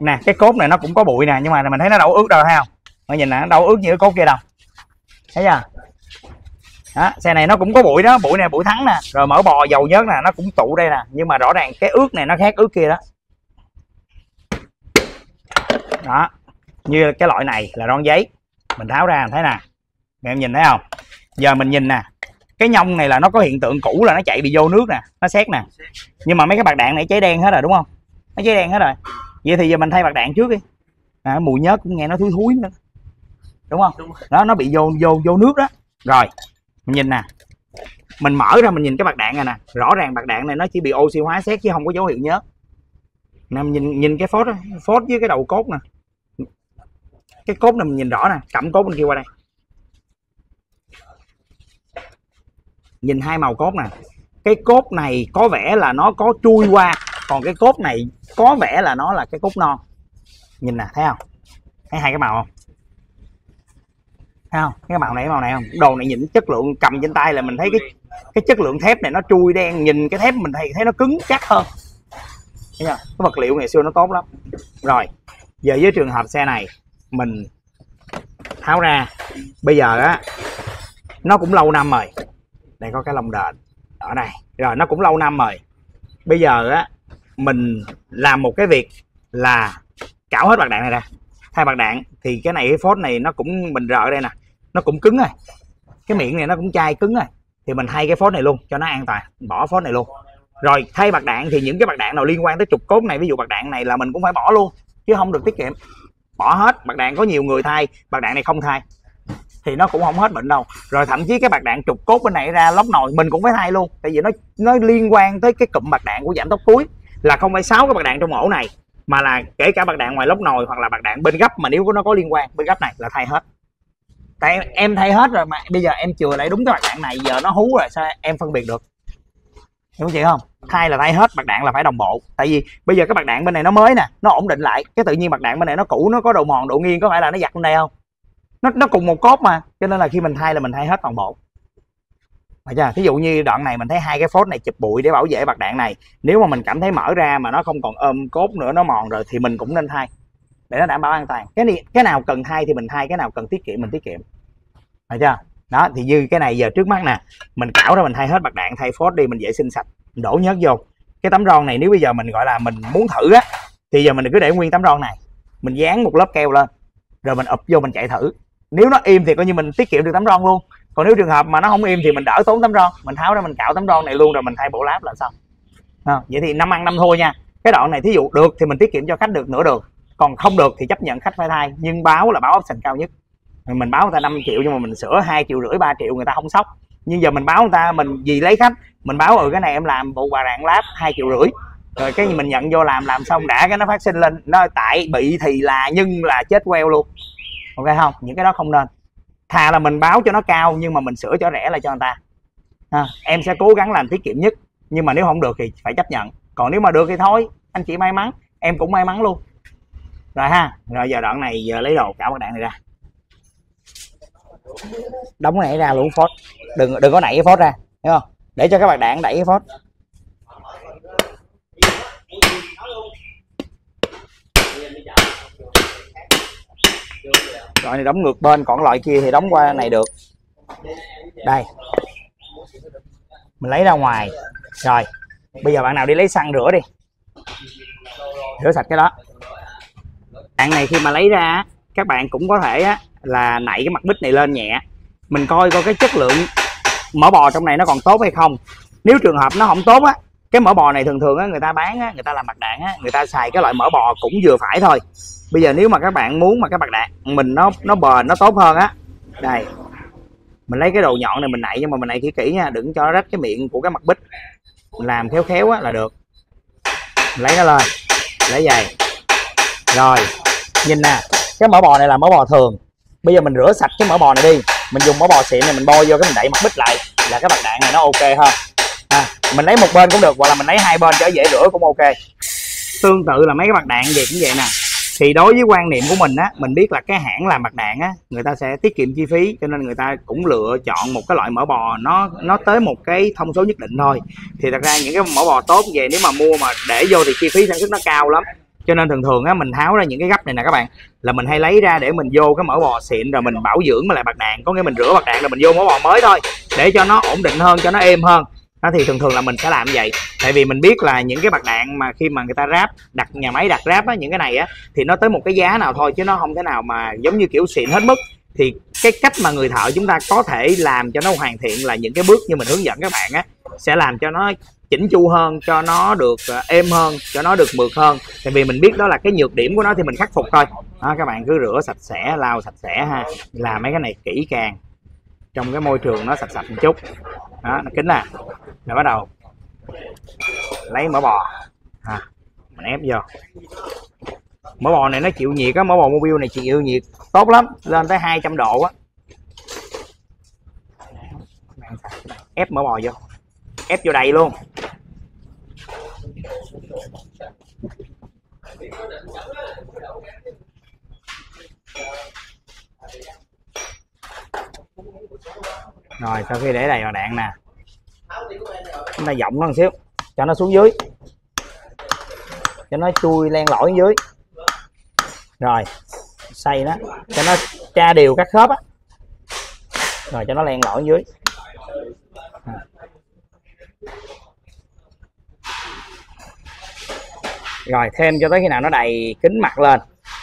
Nè cái cốt này nó cũng có bụi nè, nhưng mà mình thấy nó đâu ướt đâu, thấy không? Mọi nhìn nè, nó đâu ướt như cái cốt kia đâu, thấy chưa? Đó, xe này nó cũng có bụi đó, bụi này bụi thắng nè, rồi mỡ bò dầu nhớt nè, nó cũng tụ đây nè, nhưng mà rõ ràng cái ướt này nó khác ướt kia đó. Đó, như cái loại này là ron giấy, mình tháo ra thấy nè, em nhìn thấy không? Giờ mình nhìn nè, cái nhông này là nó có hiện tượng cũ là nó chạy bị vô nước nè, nó xét nè, nhưng mà mấy cái bạc đạn này cháy đen hết rồi đúng không? Nó cháy đen hết rồi, vậy thì giờ mình thay bạc đạn trước đi. Mùi nhớt cũng nghe nó thúi thúi nữa, đúng không? Đó, nó bị vô nước đó. Rồi mình nhìn nè, mình mở ra mình nhìn cái bạc đạn này nè, rõ ràng bạc đạn này nó chỉ bị oxy hóa xét chứ không có dấu hiệu nhớt. Nè nhìn cái phốt đó, phốt với cái đầu cốt nè, cái cốt này mình nhìn rõ nè, cặm cốt bên kia qua đây, nhìn hai màu cốt nè, cái cốt này có vẻ là nó có chui qua, còn cái cốt này có vẻ là nó là cái cốt non. Nhìn nè, thấy không? Thấy hai cái màu không? Thấy không? Cái màu này không? Đồ này nhìn chất lượng cầm trên tay là mình thấy cái chất lượng thép này nó chui đen, nhìn cái thép mình thấy nó cứng chắc hơn. Thấy chưa? Cái vật liệu ngày xưa nó tốt lắm. Rồi, giờ với trường hợp xe này mình tháo ra, bây giờ á nó cũng lâu năm rồi. Đây có cái lông đền ở đây. Rồi nó cũng lâu năm rồi. Bây giờ á mình làm một cái việc là cạo hết bạc đạn này ra, thay bạc đạn. Thì cái này cái phốt này nó cũng mình rợ đây nè, nó cũng cứng rồi, cái miệng này nó cũng chai cứng rồi, thì mình thay cái phốt này luôn cho nó an toàn, bỏ phốt này luôn. Rồi thay bạc đạn thì những cái bạc đạn nào liên quan tới trục cốt này, ví dụ bạc đạn này là mình cũng phải bỏ luôn chứ không được tiết kiệm, bỏ hết. Bạc đạn có nhiều người thay, bạc đạn này không thay thì nó cũng không hết bệnh đâu. Rồi thậm chí cái bạc đạn trục cốt bên này ra lốc nồi mình cũng phải thay luôn, tại vì nó liên quan tới cái cụm bạc đạn của giảm tốc cuối, là không phải 6 cái bạc đạn trong ổ này, mà là kể cả bạc đạn ngoài lốc nồi hoặc là bạc đạn bên gấp, mà nếu nó có liên quan bên gấp này là thay hết. Tại em thay hết rồi mà bây giờ em chừa lại đúng cái bạc đạn này, giờ nó hú rồi sao em phân biệt được, hiểu chị không? Thay là thay hết, bạc đạn là phải đồng bộ. Tại vì bây giờ cái bạc đạn bên này nó mới nè, nó ổn định lại, cái tự nhiên bạc đạn bên này nó cũ, nó có độ mòn độ nghiêng, có phải là nó giặt bên đây không? Nó cùng một cốt mà, cho nên là khi mình thay là mình thay hết toàn bộ. Thí dụ như đoạn này mình thấy hai cái phốt này chụp bụi để bảo vệ bạc đạn này, nếu mà mình cảm thấy mở ra mà nó không còn ôm cốt nữa, nó mòn rồi thì mình cũng nên thay để nó đảm bảo an toàn. Cái nào cần thay thì mình thay, cái nào cần tiết kiệm mình tiết kiệm, phải chưa? Đó, thì như cái này giờ trước mắt nè, mình cạo ra mình thay hết bạc đạn, thay phốt đi, mình vệ sinh sạch, mình đổ nhớt vô. Cái tấm ron này nếu bây giờ mình gọi là mình muốn thử á, thì giờ mình cứ để nguyên tấm ron này, mình dán một lớp keo lên, rồi mình ụp vô mình chạy thử. Nếu nó im thì coi như mình tiết kiệm được tấm ron luôn. Còn nếu trường hợp mà nó không im thì mình đỡ tốn tấm ron, mình tháo ra mình cạo tấm ron này luôn, rồi mình thay bộ láp là xong. Vậy thì 5 ăn 5 thua nha. Cái đoạn này thí dụ được thì mình tiết kiệm cho khách được nửa đường, còn không được thì chấp nhận khách phải thay, nhưng báo là báo option cao nhất. Mình báo người ta 5 triệu nhưng mà mình sửa 2,5 triệu 3 triệu người ta không sốc. Nhưng giờ mình báo người ta, mình vì lấy khách, mình báo cái này em làm bộ bà rạng láp 2,5 triệu, rồi cái mình nhận vô làm xong đã cái nó phát sinh lên, nó tại bị thì là nhưng là chết queo luôn. Ok không? Những cái đó không nên. Thà là mình báo cho nó cao nhưng mà mình sửa cho rẻ lại cho người ta. Em sẽ cố gắng làm tiết kiệm nhất, nhưng mà nếu không được thì phải chấp nhận. Còn nếu mà được thì thôi, anh chị may mắn, em cũng may mắn luôn. Rồi ha. Rồi giờ đoạn này giờ lấy đồ cạo bạc đạn này ra, đóng cái này ra luôn phốt, đừng có nảy cái phốt ra, hiểu không? Để cho các bạc đạn đẩy cái phốt. Loại này đóng ngược bên, còn loại kia thì đóng qua này được. Đây, mình lấy ra ngoài. Rồi bây giờ bạn nào đi lấy xăng rửa đi, rửa sạch cái đó. Bạn này khi mà lấy ra các bạn cũng có thể là nạy cái mặt bít này lên nhẹ, mình coi cái chất lượng mỡ bò trong này nó còn tốt hay không. Nếu trường hợp nó không tốt á, cái mỡ bò này thường người ta bán người ta làm bạc đạn người ta xài cái loại mỡ bò cũng vừa phải thôi. Bây giờ nếu mà các bạn muốn mà cái bạc đạn mình nó bền, nó tốt hơn á, đây mình lấy cái đầu nhọn này mình nạy, nhưng mà mình nạy kỹ nha, đừng cho nó rách cái miệng của cái mặt bít, mình làm khéo khéo á là được. Mình lấy nó lên, lấy giày. Rồi nhìn nè, cái mỡ bò này là mỡ bò thường. Bây giờ mình rửa sạch cái mỡ bò này đi, mình dùng mỡ bò xịn này mình bôi vô, cái mình đậy mặt bít lại là cái bạc đạn này nó ok hơn. Mình lấy một bên cũng được, hoặc là mình lấy hai bên cho dễ rửa cũng ok. Tương tự là mấy cái bạc đạn gì cũng vậy nè. Thì đối với quan niệm của mình á, mình biết là cái hãng làm bạc đạn á, người ta sẽ tiết kiệm chi phí, cho nên người ta cũng lựa chọn một cái loại mỡ bò nó tới một cái thông số nhất định thôi. Thì thật ra những cái mỡ bò tốt về nếu mà mua mà để vô thì chi phí sản xuất nó cao lắm. Cho nên thường thường á mình tháo ra những cái gấp này nè các bạn, là mình hay lấy ra để mình vô cái mỡ bò xịn rồi mình bảo dưỡng lại bạc đạn, có nghĩa mình rửa bạc đạn rồi mình vô mỡ bò mới thôi, để cho nó ổn định hơn, cho nó êm hơn. Đó, thì thường thường là mình sẽ làm như vậy. Tại vì mình biết là những cái bạc đạn mà khi mà người ta ráp, đặt nhà máy đặt ráp á, những cái này á thì nó tới một cái giá nào thôi, chứ nó không thể nào mà giống như kiểu xịn hết mức. Thì cái cách mà người thợ chúng ta có thể làm cho nó hoàn thiện là những cái bước như mình hướng dẫn các bạn á, sẽ làm cho nó chỉnh chu hơn, cho nó được êm hơn, cho nó được mượt hơn. Tại vì mình biết đó là cái nhược điểm của nó thì mình khắc phục thôi. Đó, các bạn cứ rửa sạch sẽ, lau sạch sẽ ha, làm mấy cái này kỹ càng trong cái môi trường nó sạch sạch một chút. Đó, nó kín nè, rồi bắt đầu lấy mỡ bò ha, mình ép vô. Mỡ bò này nó chịu nhiệt á, mỡ bò Mobil này chịu nhiệt tốt lắm, lên tới 200 độ á. Ép mỡ bò vô, ép vô đầy luôn. Rồi sau khi để đầy vào đạn nè, chúng ta dọng nó một xíu cho nó xuống dưới, cho nó chui len lỏi dưới, rồi xay nó cho nó tra đều các khớp á, rồi cho nó len lỏi dưới. Rồi thêm cho tới khi nào nó đầy kính mặt lên.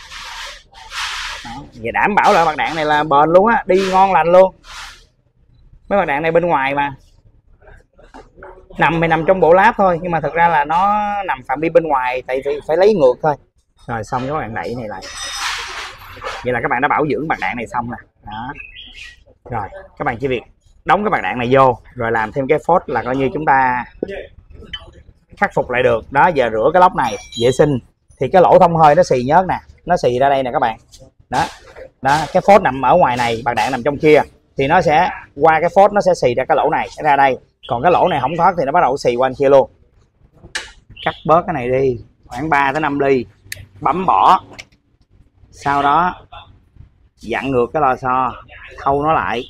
Đó, và đảm bảo là bạc đạn này là bền luôn á, đi ngon lành luôn. Mấy bạc đạn này bên ngoài mà nằm thì nằm trong bộ láp thôi, nhưng mà thực ra là nó nằm phạm vi bên ngoài, tại vì phải lấy ngược thôi. Rồi xong các bạn đẩy này lại, vậy là các bạn đã bảo dưỡng bạc đạn này xong nè. Đó, rồi các bạn chỉ việc đóng cái bạc đạn này vô, rồi làm thêm cái phốt là coi như chúng ta khắc phục lại được. Đó, giờ rửa cái lốc này vệ sinh thì cái lỗ thông hơi nó xì nhớt nè, nó xì ra đây nè các bạn. Đó, đó, cái phốt nằm ở ngoài này, bạc đạn nằm trong kia, thì nó sẽ qua cái phốt nó sẽ xì ra cái lỗ này ra đây, còn cái lỗ này không thoát thì nó bắt đầu xì qua bên kia luôn. Cắt bớt cái này đi khoảng 3 tới 5 ly, bấm bỏ, sau đó dặn ngược cái lò xo, thâu nó lại.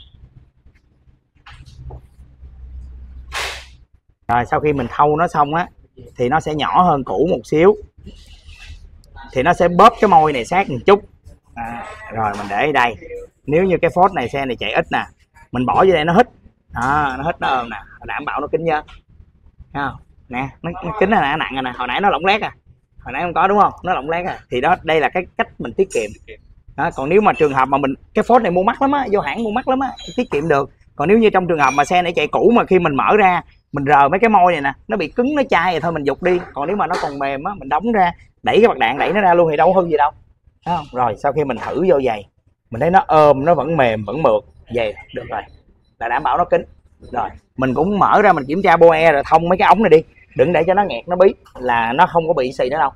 Rồi sau khi mình thâu nó xong á thì nó sẽ nhỏ hơn cũ một xíu, thì nó sẽ bóp cái môi này sát một chút. Rồi mình để ở đây, nếu như cái phốt này xe này chạy ít nè, mình bỏ vô đây nó hít. Nó hít nó ôm nè, đảm bảo nó kín nhớ. Thấy không? Nè, nó kín là nặng rồi nè, hồi nãy nó lỏng lét à, hồi nãy không có đúng không, nó lỏng lét à, thì đó, đây là cái cách mình tiết kiệm. Đó, còn nếu mà trường hợp mà mình cái phốt này mua mắc lắm á, vô hãng mua mắc lắm á, tiết kiệm được. Còn nếu như trong trường hợp mà xe này chạy cũ mà khi mình mở ra mình rờ mấy cái môi này nè, nó bị cứng, nó chai rồi thôi mình dục đi. Còn nếu mà nó còn mềm á, mình đóng ra, đẩy cái bạc đạn đẩy nó ra luôn thì đâu hư gì đâu. Thấy không? Rồi sau khi mình thử vô giày, mình thấy nó ôm, nó vẫn mềm, vẫn mượt, về được rồi, là đảm bảo nó kín. Rồi mình cũng mở ra mình kiểm tra boe rồi thông mấy cái ống này đi, đừng để cho nó nghẹt nó bí, là nó không có bị xì nữa đâu.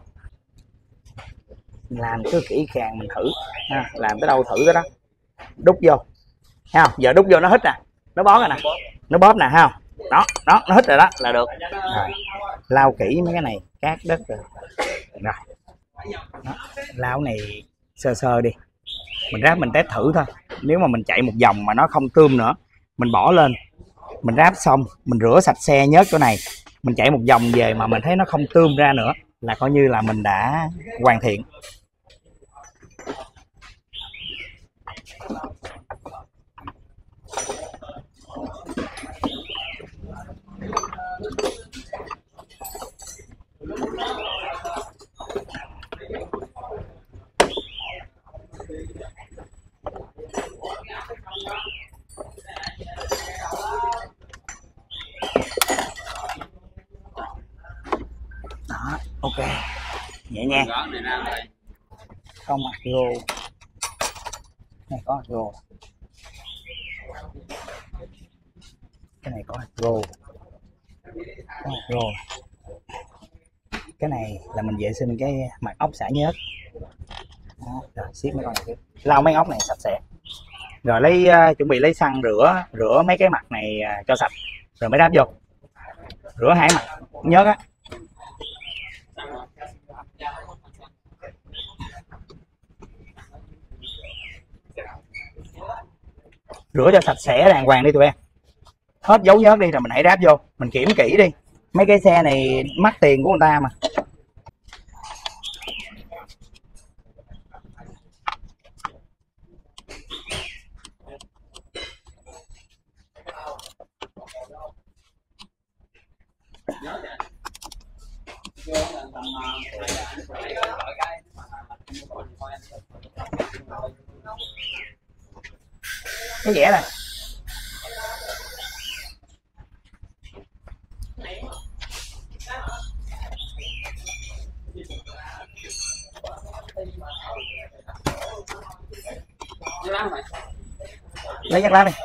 Làm cứ kỹ càng mình thử ha, làm tới đâu thử tới đó. Đút vô, thấy không? Giờ đút vô nó hít nè, nó bó rồi nè, nó bóp nè, thấy không? Đó, đó, nó hít rồi đó là được. Rồi lau kỹ mấy cái này, cát đất rồi. Rồi đó, lau này sơ sơ đi, mình ráp mình test thử thôi. Nếu mà mình chạy một vòng mà nó không tươm nữa, mình bỏ lên, mình ráp xong mình rửa sạch xe nhớt chỗ này, mình chạy một vòng về mà mình thấy nó không tươm ra nữa là coi như là mình đã hoàn thiện. Đó, ok, nhẹ nhàng, không hạt rô này, có hạt rô, cái này có hạt rô, có hạt rô. Cái này là mình vệ sinh cái mặt ốc xả nhớt. Đó, rồi siết mấy con này, lau mấy ốc này sạch sẽ, rồi lấy chuẩn bị lấy xăng rửa mấy cái mặt này cho sạch, rồi mới đáp vô, rửa hai mặt nhớt á. Rửa cho sạch sẽ đàng hoàng đi tụi em, hết dấu nhớt đi rồi mình hãy ráp vô, mình kiểm kỹ đi, mấy cái xe này mắc tiền của người ta mà. cái vẽ này lấy chắc lá đi.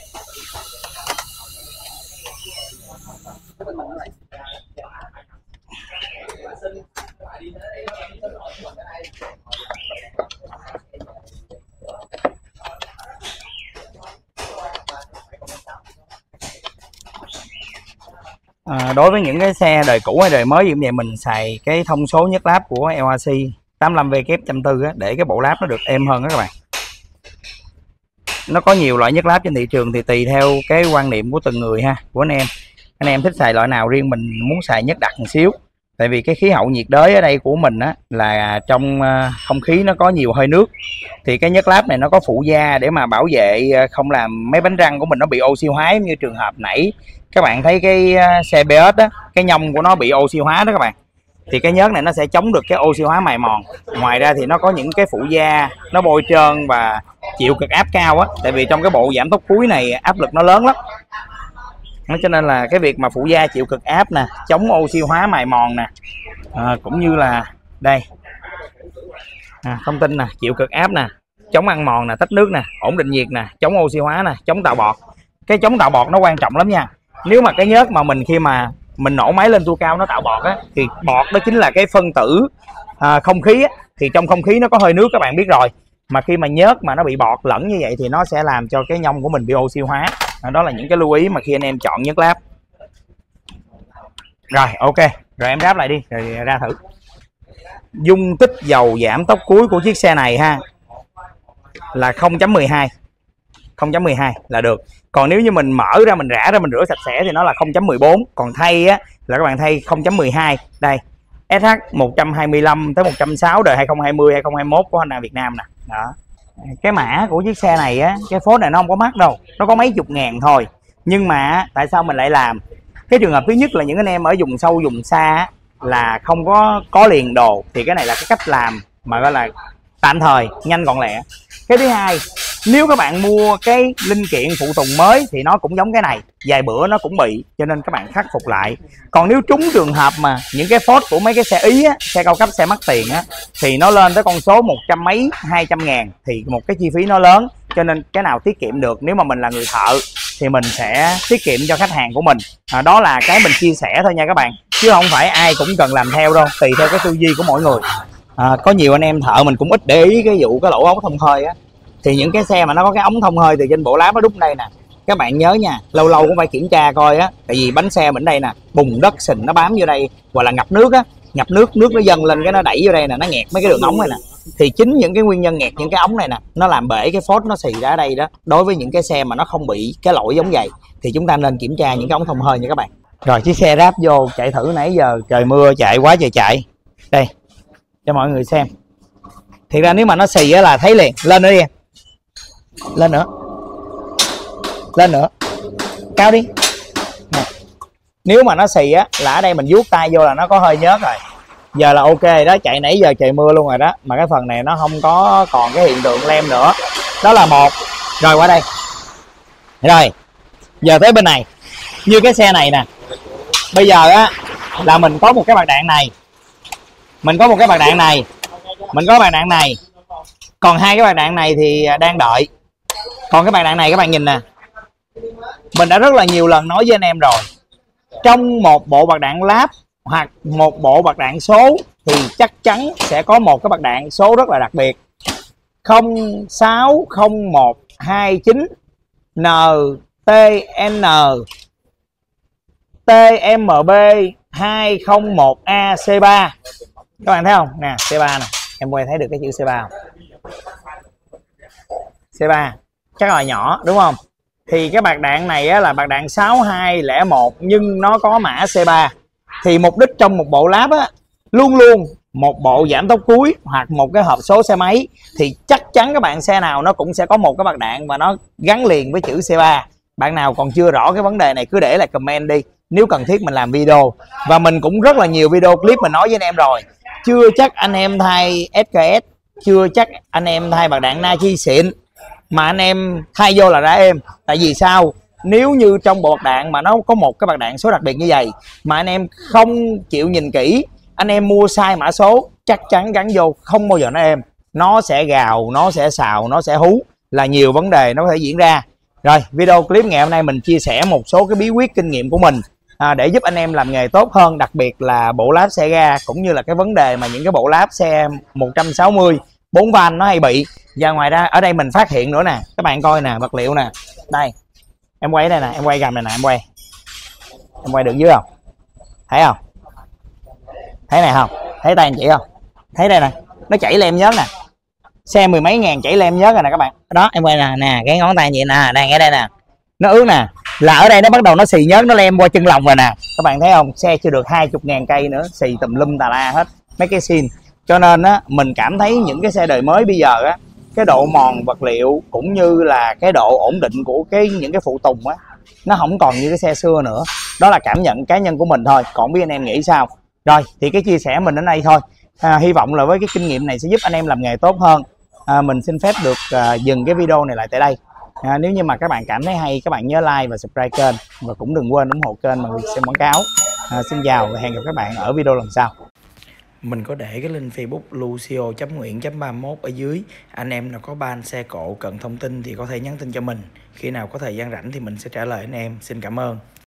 Đối với những cái xe đời cũ hay đời mới như vậy, mình xài cái thông số nhấc láp của LRC 85W140 để cái bộ láp nó được êm hơn đó các bạn. Nó có nhiều loại nhấc láp trên thị trường thì tùy theo cái quan niệm của từng người ha, của anh em thích xài loại nào, riêng mình muốn xài nhấc đặc một xíu. Tại vì cái khí hậu nhiệt đới ở đây của mình á là trong không khí nó có nhiều hơi nước, thì cái nhấc láp này nó có phụ gia để mà bảo vệ không làm mấy bánh răng của mình nó bị oxy hóa, như trường hợp nãy các bạn thấy cái xe BS á, cái nhông của nó bị oxy hóa đó các bạn, thì cái nhớt này nó sẽ chống được cái oxy hóa mài mòn. Ngoài ra thì nó có những cái phụ gia nó bôi trơn và chịu cực áp cao á, tại vì trong cái bộ giảm tốc cuối này áp lực nó lớn lắm, cho nên là cái việc mà phụ gia chịu cực áp nè, chống oxy hóa mài mòn nè, cũng như là đây thông tin nè, chịu cực áp nè, chống ăn mòn nè, tách nước nè, ổn định nhiệt nè, chống oxy hóa nè, chống tạo bọt. Cái chống tạo bọt nó quan trọng lắm nha. Nếu mà cái nhớt mà mình khi mà mình nổ máy lên tua cao nó tạo bọt á, thì bọt đó chính là cái phân tử không khí á, thì trong không khí nó có hơi nước các bạn biết rồi, mà khi mà nhớt mà nó bị bọt lẫn như vậy thì nó sẽ làm cho cái nhông của mình bị oxy hóa. Đó là những cái lưu ý mà khi anh em chọn nhớt láp. Rồi ok, rồi em ráp lại đi rồi ra thử. Dung tích dầu giảm tốc cuối của chiếc xe này ha là 0.12, 0.12 là được. Còn nếu như mình mở ra mình rã ra mình rửa sạch sẽ thì nó là 0.14. Còn thay á là các bạn thay 0.12. Đây SH 125 tới 160 đời 2020 2021 của Honda Việt Nam nè. Đó. Cái mã của chiếc xe này á, cái phốt này nó không có mắc đâu, nó có mấy chục ngàn thôi. Nhưng mà tại sao mình lại làm? Cái trường hợp thứ nhất là những anh em ở vùng sâu vùng xa là không có liền đồ, thì cái này là cái cách làm mà gọi là tạm thời, nhanh gọn lẹ. Cái thứ hai, nếu các bạn mua cái linh kiện phụ tùng mới thì nó cũng giống cái này, vài bữa nó cũng bị, cho nên các bạn khắc phục lại. Còn nếu trúng trường hợp mà những cái phốt của mấy cái xe Ý á, xe cao cấp, xe mắc tiền á, thì nó lên tới con số 100 mấy 200 ngàn, thì một cái chi phí nó lớn. Cho nên cái nào tiết kiệm được, nếu mà mình là người thợ thì mình sẽ tiết kiệm cho khách hàng của mình. Đó là cái mình chia sẻ thôi nha các bạn, chứ không phải ai cũng cần làm theo đâu, tùy theo cái tư duy của mỗi người. Có nhiều anh em thợ mình cũng ít để ý cái vụ cái lỗ ống thông hơi á, thì những cái xe mà nó có cái ống thông hơi từ trên bộ láp nó đúc đây nè, các bạn nhớ nha, lâu lâu cũng phải kiểm tra coi á, tại vì bánh xe mình đây nè, bùn đất sình nó bám vô đây, hoặc là ngập nước á, ngập nước nó dâng lên cái nó đẩy vô đây nè, nó nghẹt mấy cái đường ống này nè. Thì chính những cái nguyên nhân nghẹt những cái ống này nè, nó làm bể cái phốt nó xì ra ở đây đó. Đối với những cái xe mà nó không bị cái lỗi giống vậy thì chúng ta nên kiểm tra những cái ống thông hơi nha các bạn. Rồi chiếc xe ráp vô chạy thử, nãy giờ trời mưa chạy quá trời chạy. Đây cho mọi người xem. Thì ra nếu mà nó xì á là thấy liền. Lên nữa đi em, lên nữa, lên nữa, cao đi nè. Nếu mà nó xì á là ở đây mình vuốt tay vô là nó có hơi nhớt rồi. Giờ là ok đó, chạy nãy giờ trời mưa luôn rồi đó, mà cái phần này nó không có còn cái hiện tượng lem nữa. Đó là một. Rồi qua đây. Rồi giờ tới bên này, như cái xe này nè, bây giờ á là mình có một cái bạc đạn này, mình có một cái bạc đạn này, mình có bạc đạn này, còn hai cái bạc đạn này thì đang đợi. Còn cái bạc đạn này các bạn nhìn nè, mình đã rất là nhiều lần nói với anh em rồi, trong một bộ bạc đạn láp hoặc một bộ bạc đạn số thì chắc chắn sẽ có một cái bạc đạn số rất là đặc biệt, 06029 NTN TMB 201AC3. Các bạn thấy không nè, C3 nè, em quay thấy được cái chữ C3 không? C3 chắc là nhỏ đúng không? Thì cái bạc đạn này á, là bạc đạn 6201 nhưng nó có mã C3. Thì mục đích trong một bộ láp á, luôn luôn một bộ giảm tốc cuối hoặc một cái hộp số xe máy thì chắc chắn các bạn xe nào nó cũng sẽ có một cái bạc đạn mà nó gắn liền với chữ C3. Bạn nào còn chưa rõ cái vấn đề này cứ để lại comment đi, nếu cần thiết mình làm video. Và mình cũng rất là nhiều video clip mình nói với anh em rồi, chưa chắc anh em thay SKS chưa chắc anh em thay bạc đạn Nike xịn mà anh em thay vô là ra êm. Tại vì sao? Nếu như trong bộ bạc đạn mà nó có một cái bạc đạn số đặc biệt như vậy mà anh em không chịu nhìn kỹ, anh em mua sai mã số, chắc chắn gắn vô không bao giờ nó êm, nó sẽ gào, nó sẽ xào, nó sẽ hú, là nhiều vấn đề nó có thể diễn ra. Rồi, video clip ngày hôm nay mình chia sẻ một số cái bí quyết kinh nghiệm của mình để giúp anh em làm nghề tốt hơn, đặc biệt là bộ láp xe ga, cũng như là cái vấn đề mà những cái bộ láp xe 160 4 van nó hay bị. Và ngoài ra ở đây mình phát hiện nữa nè, các bạn coi nè, vật liệu nè, đây em quay đây nè, em quay gầm này nè, em quay được dưới không, thấy không, thấy này không, thấy tay anh chị không, thấy đây nè, nó chảy lem nhớt nè, xe mười mấy ngàn chảy lem nhớt rồi nè các bạn. Đó em quay nè, nè cái ngón tay vậy nè, đang ở đây nè, nó ướt nè, là ở đây nó bắt đầu nó xì nhớt, nó lem qua chân lòng rồi nè, các bạn thấy không, xe chưa được 20.000 cây nữa, xì tùm lum tà la hết mấy cái xin. Cho nên á, mình cảm thấy những cái xe đời mới bây giờ á, cái độ mòn vật liệu cũng như là cái độ ổn định của những cái phụ tùng á, nó không còn như cái xe xưa nữa. Đó là cảm nhận cá nhân của mình thôi, còn biết anh em nghĩ sao. Rồi thì cái chia sẻ mình đến đây thôi. Hy vọng là với cái kinh nghiệm này sẽ giúp anh em làm nghề tốt hơn. Mình xin phép được dừng cái video này lại tại đây. Nếu như mà các bạn cảm thấy hay, các bạn nhớ like và subscribe kênh, và cũng đừng quên ủng hộ kênh bằng việc xem quảng cáo. Xin chào và hẹn gặp các bạn ở video lần sau. Mình có để cái link Facebook Lucio.Nguyễn.31 ở dưới. Anh em nào có ban xe cộ cần thông tin thì có thể nhắn tin cho mình. Khi nào có thời gian rảnh thì mình sẽ trả lời anh em. Xin cảm ơn.